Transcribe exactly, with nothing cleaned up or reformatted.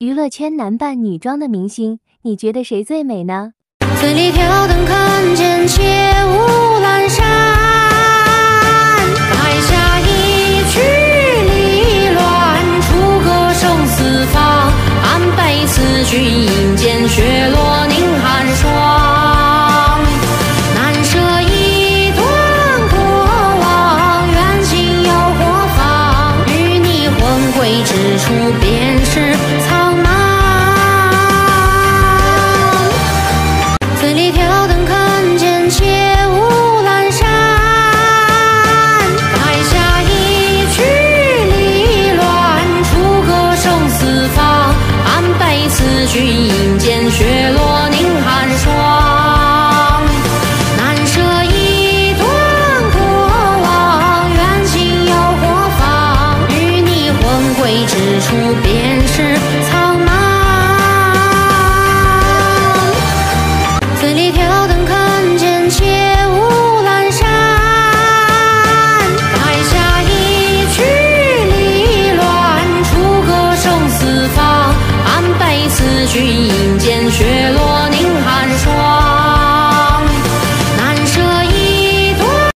娱乐圈男扮女装的明星，你觉得谁最美呢？ 醉里挑灯看见且无阑珊，盖下一曲离乱，楚歌生四方，安北此君引荐，雪落凝寒霜。难舍一段过往，缘尽又何妨？与你魂归之处，便是苍茫。醉里挑灯看见且无阑珊，盖下一曲离乱，楚歌生四方，安北此君引荐，雪落凝寒霜。难舍一段过往，缘尽又何妨？与你魂归之处，便是苍茫。醉里挑灯看见且无阑珊，盖下一曲离乱，楚歌生四方，安北此君引荐，雪落